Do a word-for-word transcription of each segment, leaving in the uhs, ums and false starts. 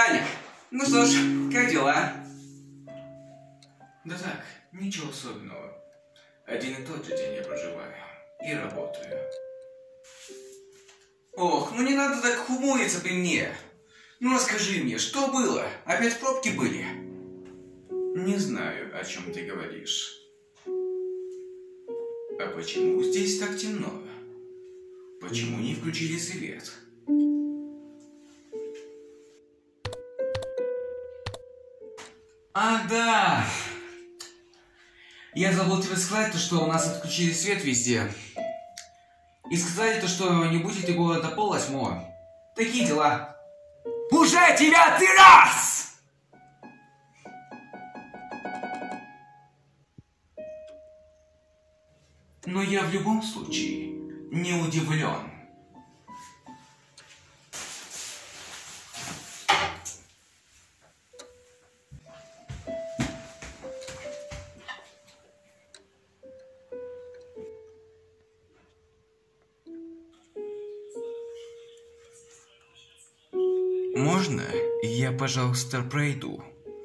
Таня. Ну что ж, как дела? Да так, ничего особенного. Один и тот же день я проживаю и работаю. Ох, ну не надо так хмуриться при мне. Ну расскажи мне, что было? Опять пробки были? Не знаю, о чем ты говоришь. А почему здесь так темно? Почему не включили свет? Ах, да! Я забыл тебе сказать, то, что у нас отключили свет везде. И сказали то, что не будет и было до полвосьмого. Такие дела. Уже девятый раз! Но я в любом случае не удивлен. Можно я, пожалуйста, пройду?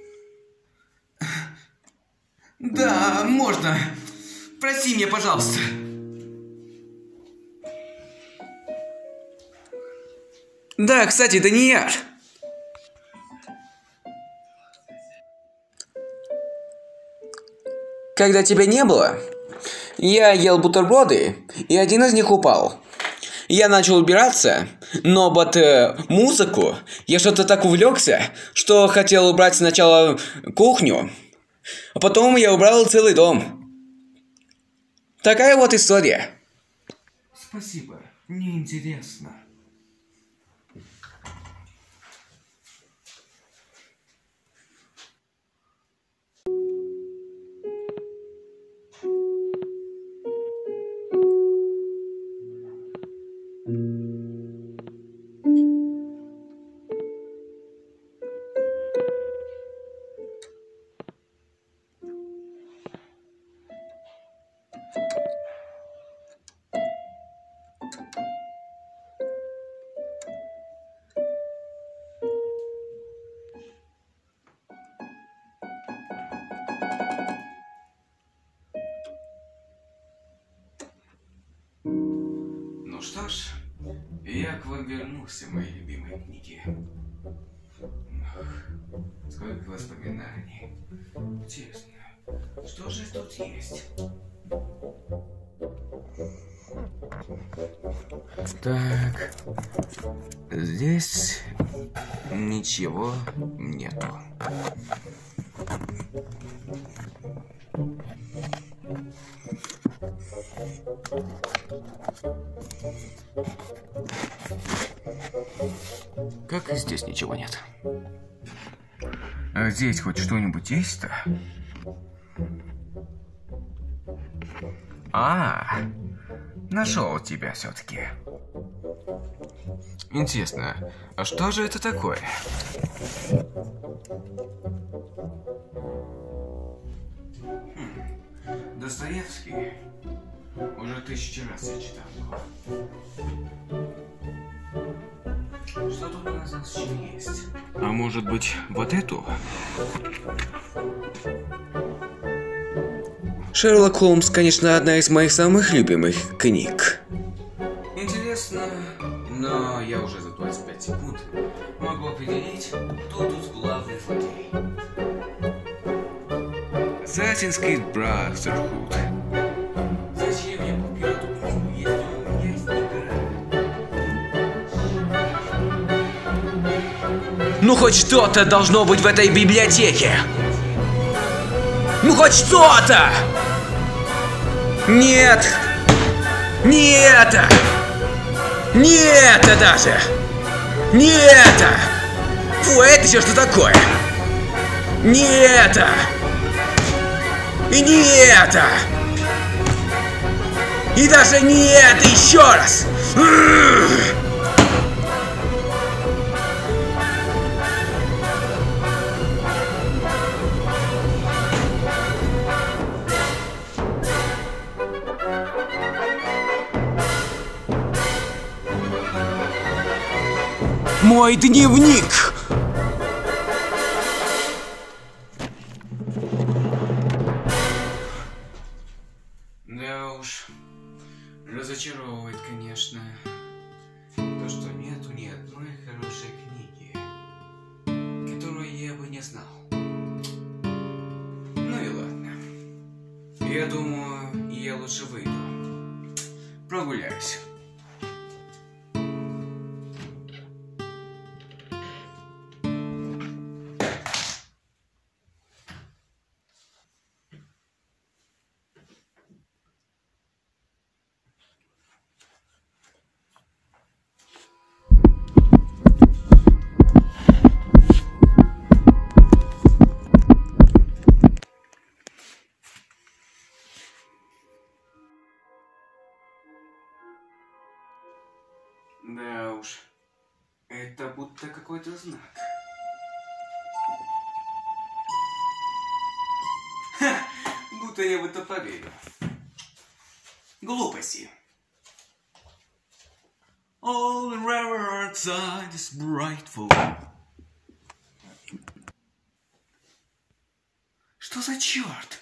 Да, можно. Прости меня, пожалуйста. Да, кстати, Данияр. Когда тебя не было, я ел бутерброды, и один из них упал. Я начал убираться, но под э, музыку я что-то так увлекся, что хотел убрать сначала кухню, а потом я убрал целый дом. Такая вот история. Спасибо, неинтересно. Ну что ж, я к вам вернулся, мои любимые книги. Ах, сколько воспоминаний. Интересно, что же тут есть? Так, здесь ничего нету. Как и здесь ничего нет. А здесь хоть что-нибудь есть-то? А, нашел тебя все-таки. Интересно, а что же это такое? Хм, Достоевский. Уже тысячи раз я читал его. Что тут у нас еще есть? А может быть, вот эту? Шерлок Холмс, конечно, одна из моих самых любимых книг. Интересно, но я уже за двадцать пять секунд могу определить, кто тут главный злодей. Assassin's Creed Brotherhood. Зачем я купил эту книгу, если у меня есть игра? Ну хоть что-то должно быть в этой библиотеке. Ну хоть что-то! Нет! Не это! Не это даже! Не это! Фу, это еще что такое? Не это! И не это! И даже не это еще раз! Мой дневник! Я думаю, я лучше выйду. Прогуляюсь. Да уж, это будто какой-то знак. Ха, будто я в это поверю. Глупости. All the river outside is brightful. Что за черт?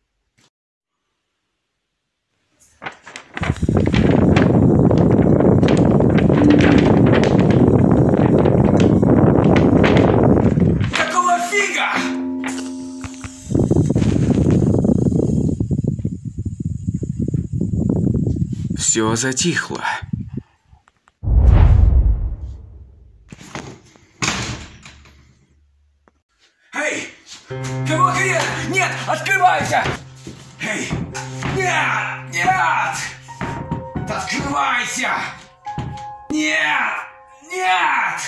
Все затихло. Эй! Кого хрена? Нет! Открывайся! Эй! Нет! Нет! Открывайся! Нет! Нет!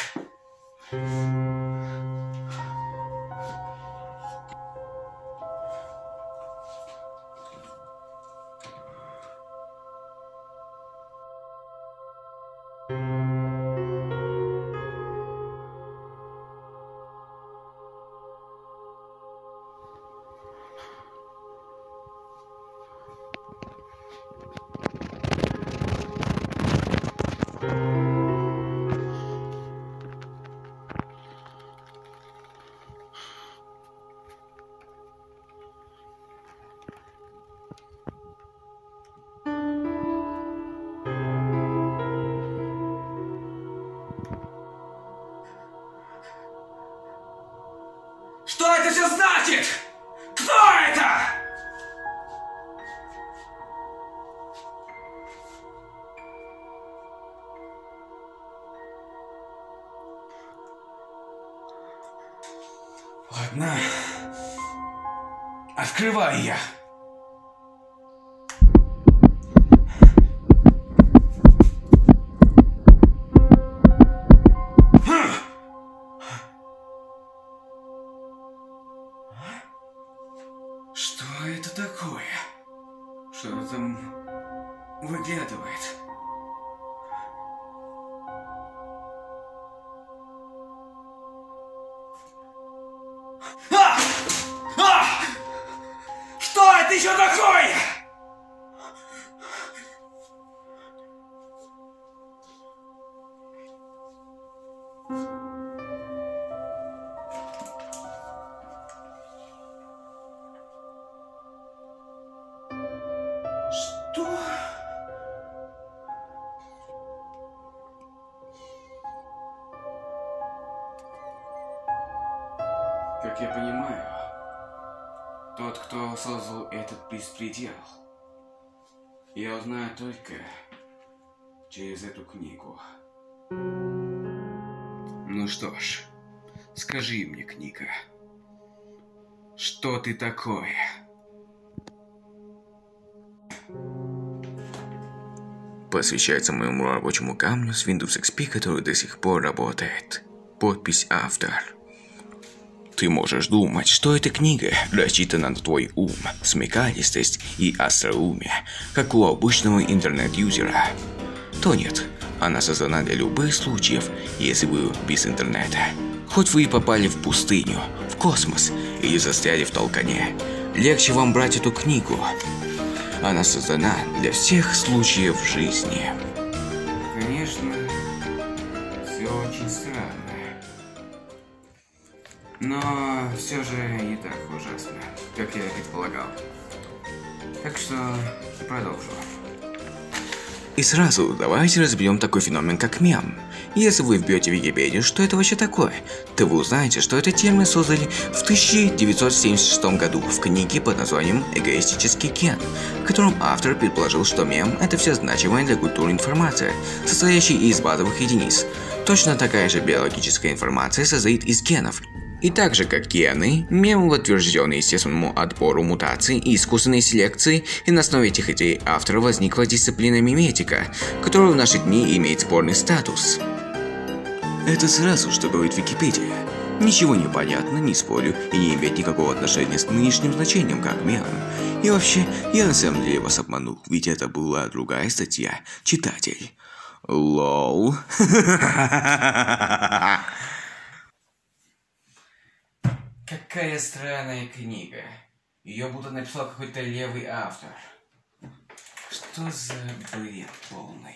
Что это все значит? Кто это? Ладно. Открывай я. Что это такое? Что там выглядывает? А! А! Что это еще такое? Что? Как я понимаю, тот, кто создал этот беспредел, я узнаю только через эту книгу. Ну что ж, скажи мне, книга, что ты такое? Посвящается моему рабочему камню с Windows икс пи, который до сих пор работает. Подпись автор. Ты можешь думать, что эта книга рассчитана на твой ум, смекалистость и остроумие, как у обычного интернет-юзера. То нет, она создана для любых случаев, если вы без интернета. Хоть вы и попали в пустыню, в космос или застряли в толкане, легче вам брать эту книгу. Она создана для всех случаев в жизни. Конечно, все очень странно. Но все же не так ужасно, как я и предполагал. Так что продолжу. И сразу давайте разберем такой феномен, как мем. Если вы вбьете в Википедию, что это вообще такое, то вы узнаете, что этот термин создали в тысяча девятьсот семьдесят шестом году в книге под названием «Эгоистический ген», в котором автор предположил, что мем – это вся значимая для культуры информация, состоящая из базовых единиц. Точно такая же биологическая информация состоит из генов. И так же, как гены, мемы утверждены естественному отбору мутаций и искусственной селекции, и на основе этих идей автора возникла дисциплина миметика, которая в наши дни имеет спорный статус. Это сразу, что говорит Википедия. Ничего не понятно, не спорю, и не имеет никакого отношения с нынешним значением, как мем. И вообще, я на самом деле вас обманул, ведь это была другая статья. Читатель. Лол. Какая странная книга. Ее будто написал какой-то левый автор. Что за бред полный?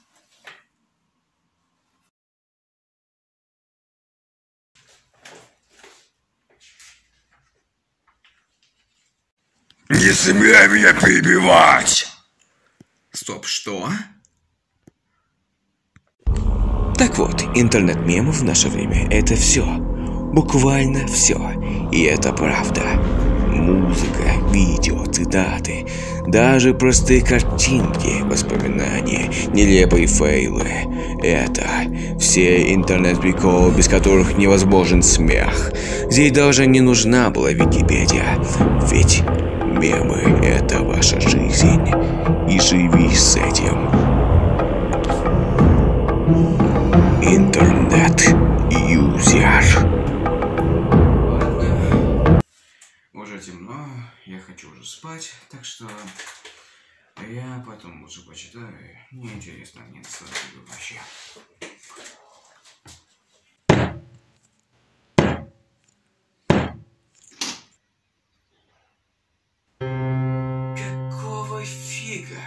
Не смей меня перебивать! Стоп, что? Так вот, интернет-мемов в наше время — это все. Буквально все. И это правда. Музыка, видео, цитаты, даже простые картинки, воспоминания, нелепые фейлы. Это все интернет-приколы, без которых невозможен смех. Здесь даже не нужна была Википедия. Ведь мемы — это ваша жизнь. И живи с этим. Интернет-юзер. Уже темно, я хочу уже спать, так что я потом лучше почитаю. Мне интересно, не настолько вообще. Какого фига?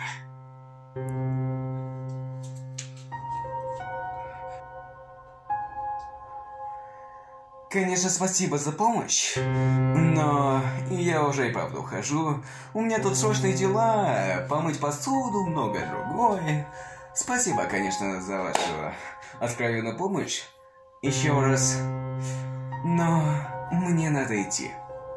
Конечно, спасибо за помощь, но я уже и правда ухожу. У меня тут срочные дела, помыть посуду, многое другое. Спасибо, конечно, за вашу откровенную помощь. Еще раз. Но мне надо идти.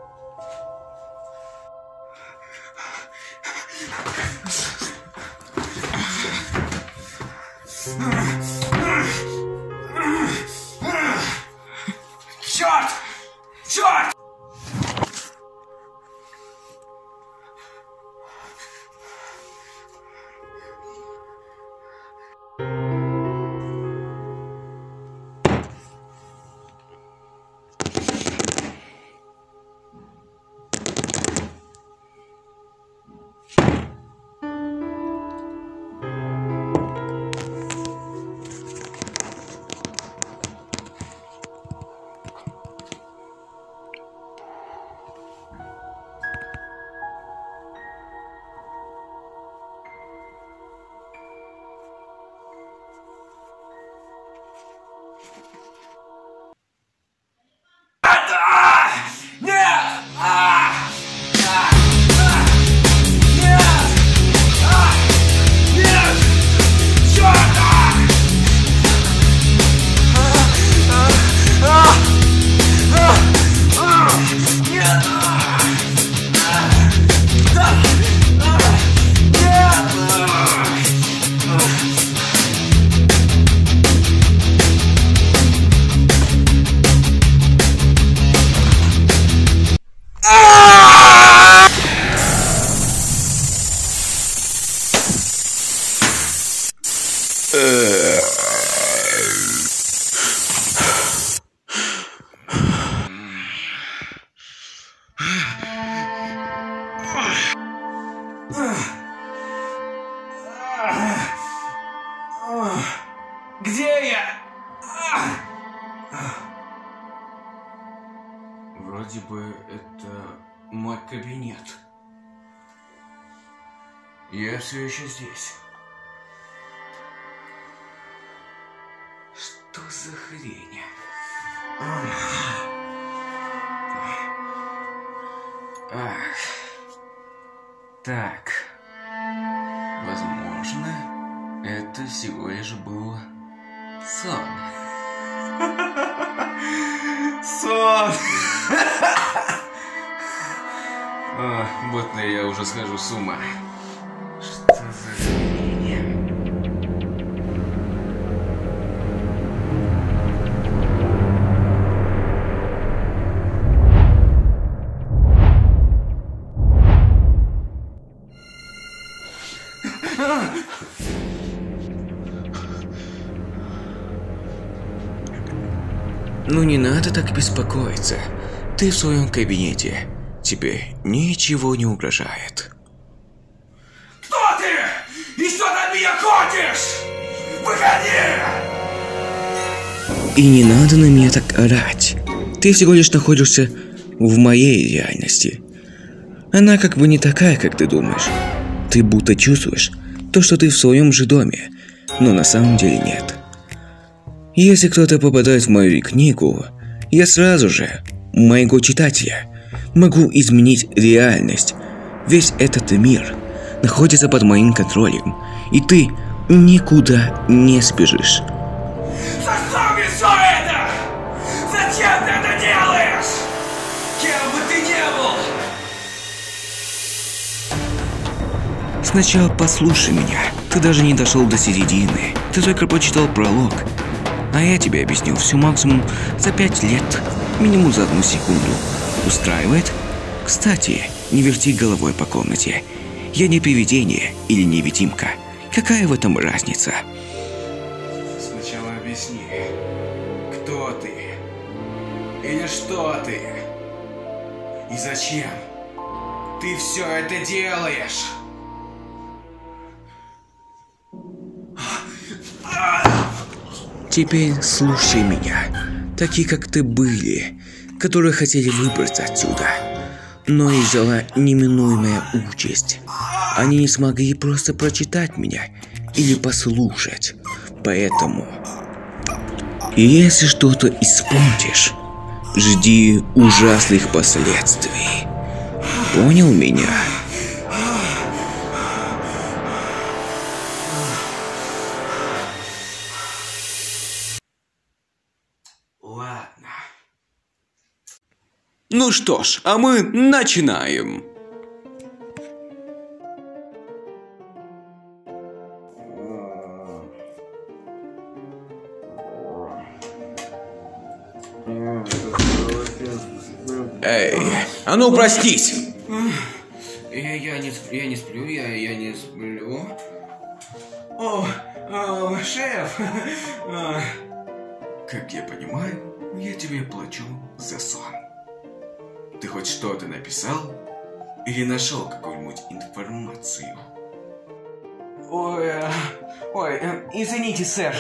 Черт! Черт! Где я? Вроде бы это мой кабинет. Я все еще здесь. Что за хрень? Ах. Так. Возможно. Это всего лишь был сон. Сон! О, будто я уже схожу с ума. Что за хрень? Ну не надо так беспокоиться. Ты в своем кабинете. Тебе ничего не угрожает. Кто ты? И что ты от меня хочешь? Выходи! И не надо на меня так орать. Ты всего лишь находишься в моей реальности. Она как бы не такая, как ты думаешь. Ты будто чувствуешь то, что ты в своем же доме, но на самом деле нет. Если кто-то попадает в мою книгу, я сразу же, моего читателя, могу изменить реальность. Весь этот мир находится под моим контролем, и ты никуда не сбежишь. За что мне все это? Зачем ты это делаешь? Кем бы ты ни был? Сначала послушай меня. Ты даже не дошел до середины. Ты только прочитал пролог. А я тебе объяснил все максимум за пять лет. Минимум за одну секунду. Устраивает? Кстати, не верти головой по комнате. Я не привидение или невидимка. Какая в этом разница? Сначала объясни, кто ты? Или что ты? И зачем ты все это делаешь? Теперь слушай меня. Такие, как ты, были, которые хотели выбраться отсюда. Но их ждала неминуемая участь. Они не смогли просто прочитать меня или послушать. Поэтому, если что-то испортишь, жди ужасных последствий. Понял меня? Ладно. Ну что ж, а мы начинаем. Эй, а ну простись! Я, я, не, я не сплю, я, я не сплю. О, о шеф! Как я понимаю, я тебе плачу за сон. Ты хоть что-то написал? Или нашел какую-нибудь информацию? Ой, э, ой, э, извините, сэр.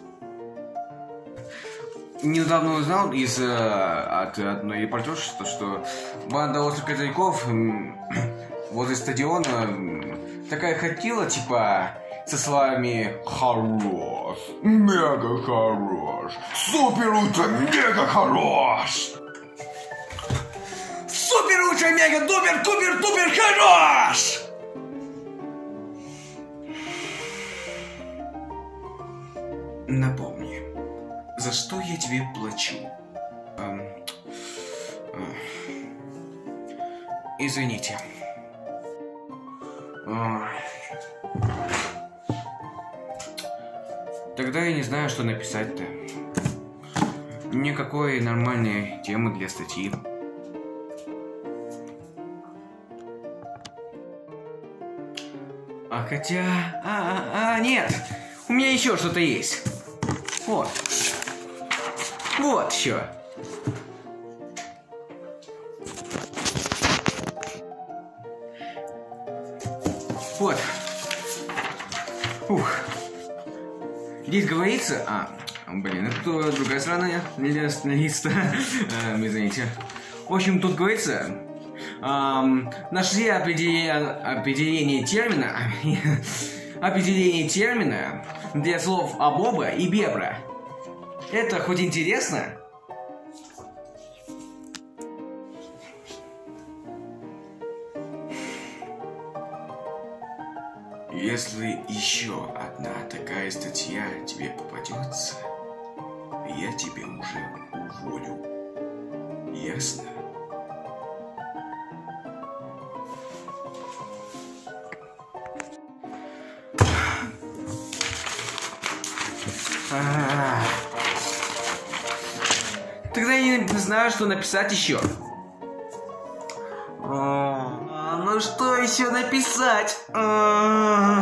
Недавно узнал из, э, от одной репортерши, что, что банда острых козырьков м, возле стадиона м, такая ходила, типа, со словами «Хорош», «Мега хорош», «Супер-ультра мега хорош», «Супер-ультра мега дупер тупер тупер хорош». Напомни, за что я тебе плачу? Эм, э, извините. Э, тогда я не знаю, что написать-то. Никакой нормальной темы для статьи. А хотя... А, а, а, нет! У меня еще что-то есть. Вот. Вот еще. Вот. Ух. Здесь говорится... А, блин, это другая сторона листа. Извините. В общем, тут говорится... Эм, нашли определение, определение термина... определение термина для слов «абоба» и «бебра». Это хоть интересно? Если еще одна такая статья тебе попадется, я тебя уже уволю. Ясно? А-а-а. Тогда я не знаю, что написать еще. А, ну что еще написать? А,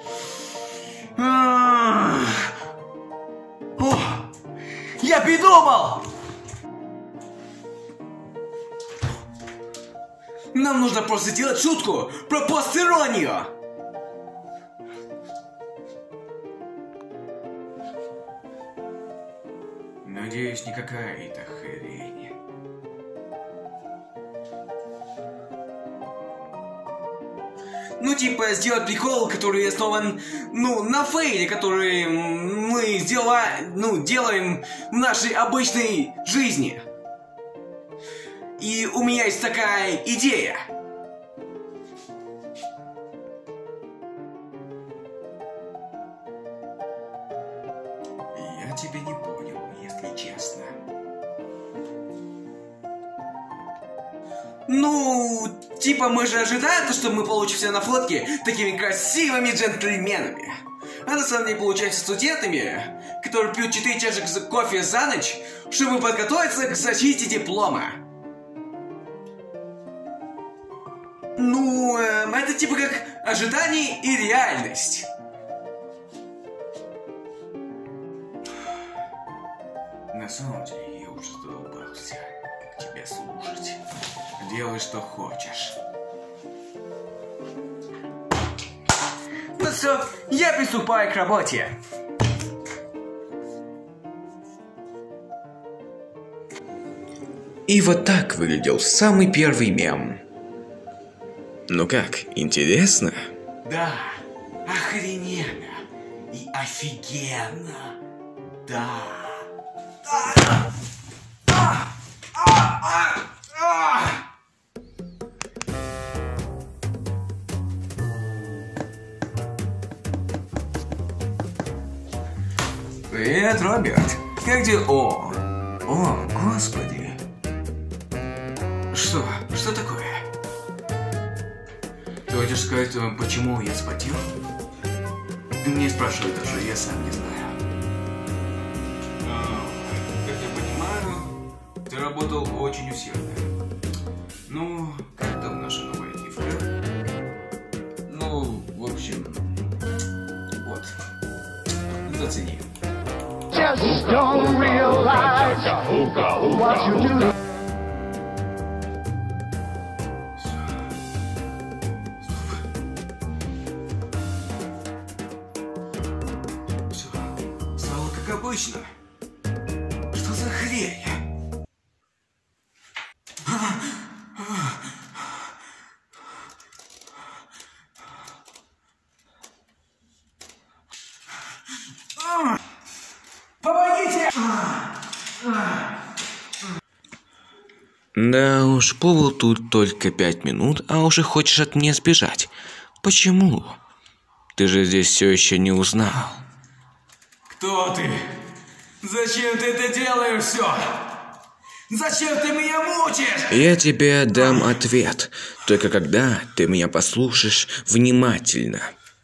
а. О, я придумал! Нам нужно просто сделать шутку про постиронию. Надеюсь, не какая-то хрень. Ну, типа, сделать прикол, который основан, ну, на фейле, который мы сдела, ну, делаем в нашей обычной жизни. И у меня есть такая идея. Я тебя не понял, если честно. Ну, типа, мы же ожидаем, что мы получимся на фотке такими красивыми джентльменами. А на самом деле получаемся студентами, которые пьют четыре чашек кофе за ночь, чтобы подготовиться к защите диплома. Ну, эм, это типа как ожидание и реальность. На самом деле, я уже задолбался тебя слушать. Делай, что хочешь. Ну все, я приступаю к работе. И вот так выглядел самый первый мем. Ну как, интересно? Да, охрененно и офигенно. Да. Привет, Роберт. Как где? О, о, господи. Что? Что такое? Ты хочешь сказать, почему я спотел? Не спрашивай даже, я сам не знаю. А, как я понимаю, ты работал очень усердно. Ну, как там наша новая гифка? Ну, в общем, вот. Зацени. Just don't realize what you do. Все стало как обычно. Что за хрень? Помогите! Да уж, побыл тут только пять минут, а уже хочешь от меня сбежать. Почему? Ты же здесь все еще не узнал. Кто ты? Зачем ты это делаешь все? Зачем ты меня мучаешь? Я тебе дам ответ, только когда ты меня послушаешь внимательно.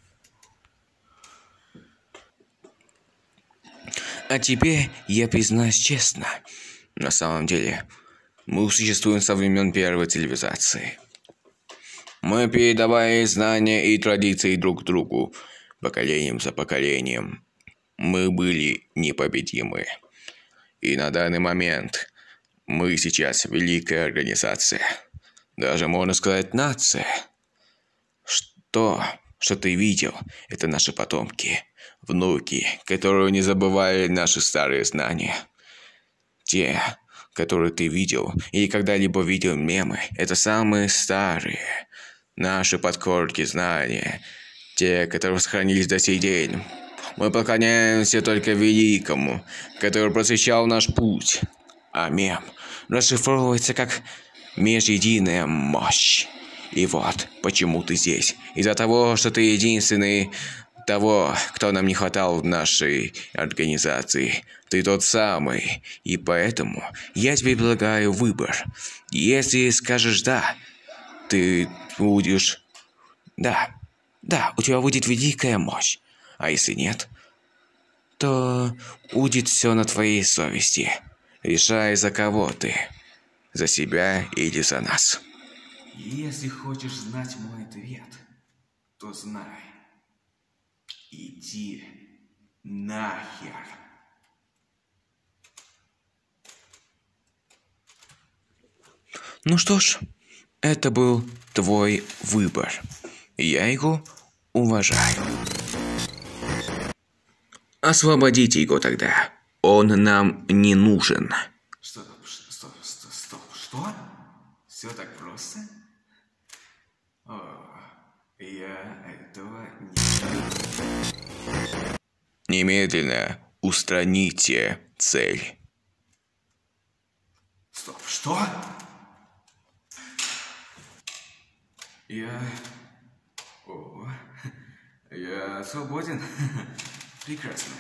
А тебе я признаюсь честно. На самом деле, мы существуем со времен первой цивилизации. Мы передавали знания и традиции друг другу, поколением за поколением. Мы были непобедимы. И на данный момент мы сейчас великая организация. Даже можно сказать нация. Что, что ты видел, это наши потомки, внуки, которые не забывали наши старые знания. Те, которые ты видел или когда-либо видел мемы, это самые старые, наши подкорки знания, те, которые сохранились до сей день. Мы поклоняемся только великому, который просвещал наш путь. А мем расшифровывается как межединая мощь. И вот почему ты здесь. Из-за того, что ты единственный того, кто нам не хватал в нашей организации. Ты тот самый. И поэтому я тебе предлагаю выбор. Если скажешь «да», ты будешь... Да, да, у тебя будет великая мощь. А если нет, то будет все на твоей совести. Решай, за кого ты. За себя или за нас. Если хочешь знать мой ответ, то знай. Иди нахер. Ну что ж, это был твой выбор. Я его уважаю. Освободите его тогда. Он нам не нужен. Что? Стоп, стоп, стоп, что? Все так просто? О, я этого не... Немедленно устраните цель. Стоп, что? Я... О, я свободен. Прекрасно.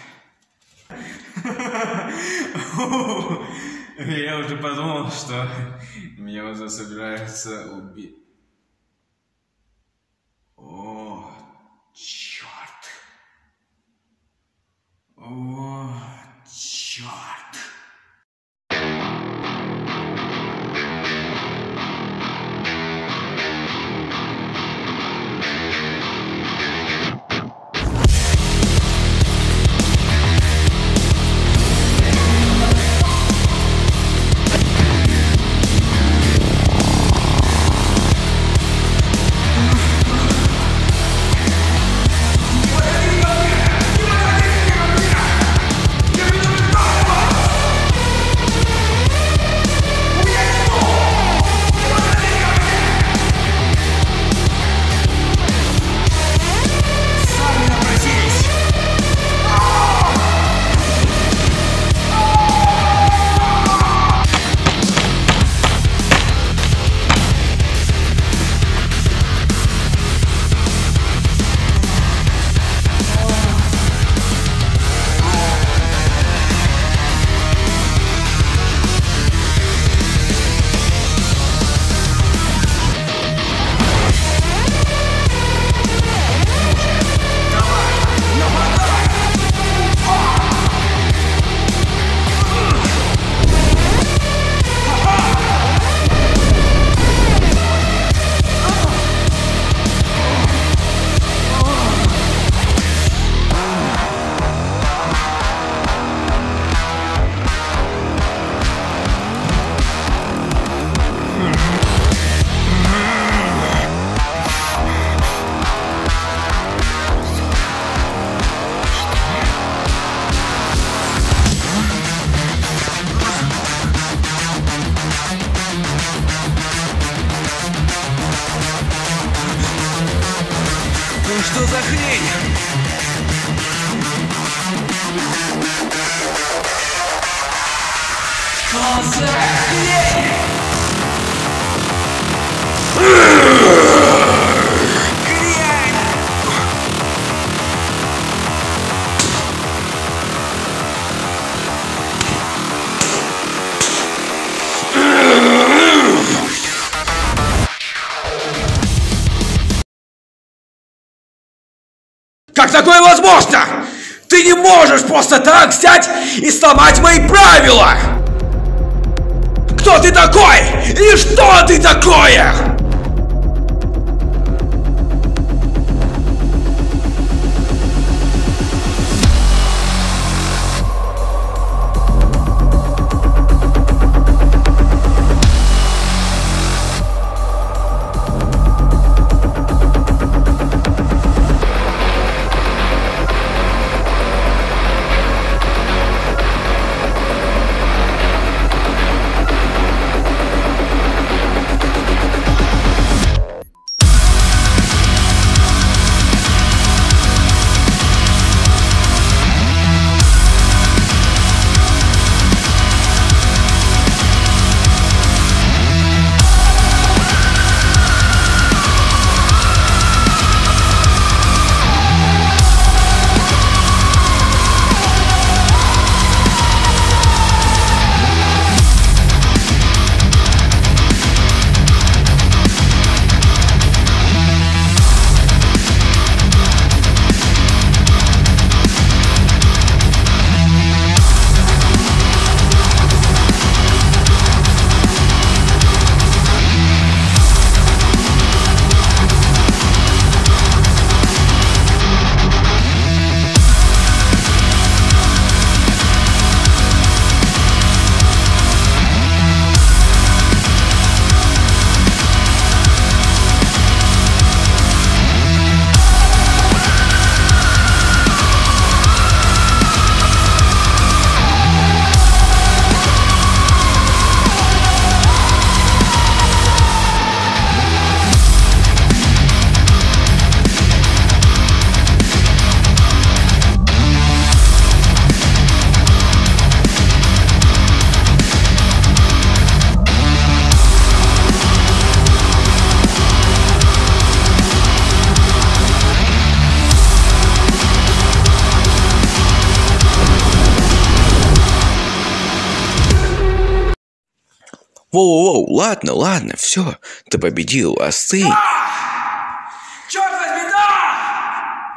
Я уже подумал, что меня уже собираются убить. О, черт. О, черт. Что за хрень? Что за хрень? Как такое возможно? Ты не можешь просто так взять и сломать мои правила! Кто ты такой? И что ты такое? Воу-воу, ладно, ладно, все, ты победил, остынь. Черт возьми, да!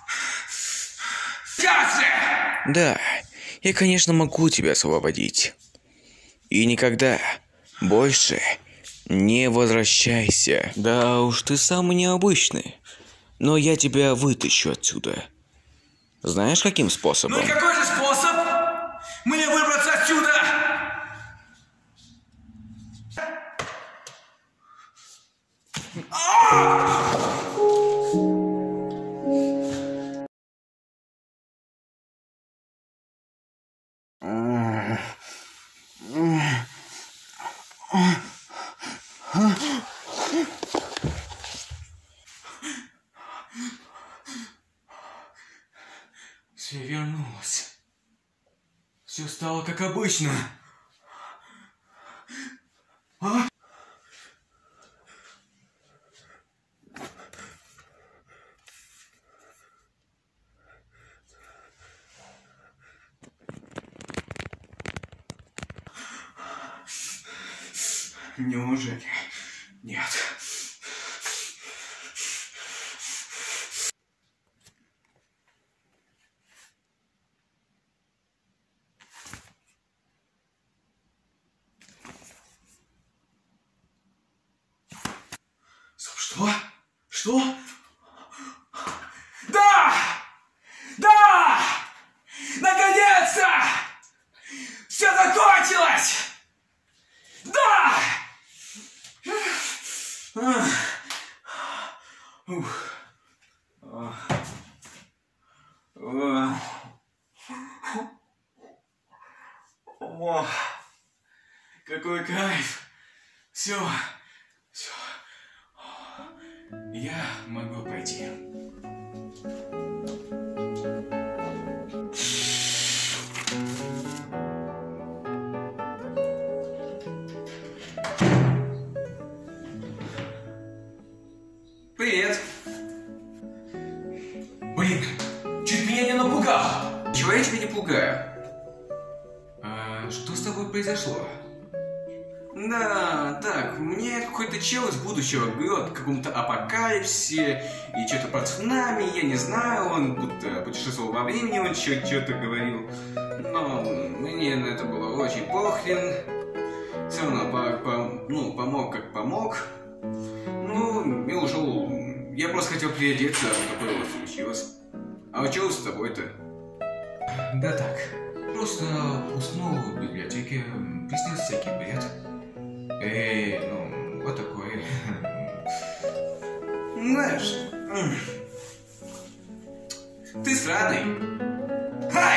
Как же! Да, я, конечно, могу тебя освободить. И никогда больше не возвращайся. Да уж, ты самый необычный. Но я тебя вытащу отсюда. Знаешь, каким способом? Ну и какой же способ мне выбраться отсюда? Все вернулось. Все стало как обычно. А? Неужели? Нет. Что? Что? Да! Да! Наконец-то! Все закончилось! Да! Ух. О, какой кайф! Все, все. Я могу пойти. Привет. Блин, чуть меня не напугал. Чего я тебя не пугаю? А, что с тобой произошло? Да, так, мне какой-то чел из будущего говорил о каком-то апокалипсисе и что-то про цунами, я не знаю, он будто путешествовал во времени, он что-то говорил. Но мне на это было очень похрен. Все равно по, по, ну, помог как помог. Ну, я ушел. Я просто хотел приодеться, а такое вот случилось. А что с тобой-то? Да так, просто уснул в библиотеке, приснился всякий бред. Эй, ну, вот такое. Знаешь, ты сраный. Хай!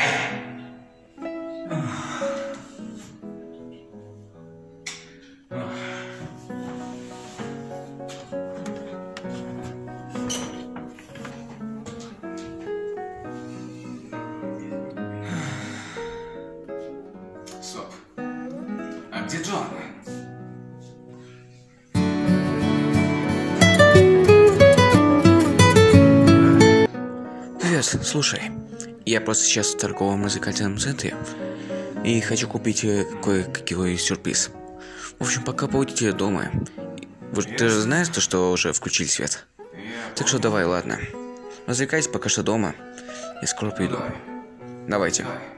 Стоп. А где Джон? Привет, слушай. Я просто сейчас в торговом музыкальном центре и хочу купить э, кое-какой сюрприз. В общем, пока будете дома. Вот ты же знаешь, то, что уже включили свет. Так что давай, ладно. Развлекайтесь пока что дома. Я скоро приду. Давайте.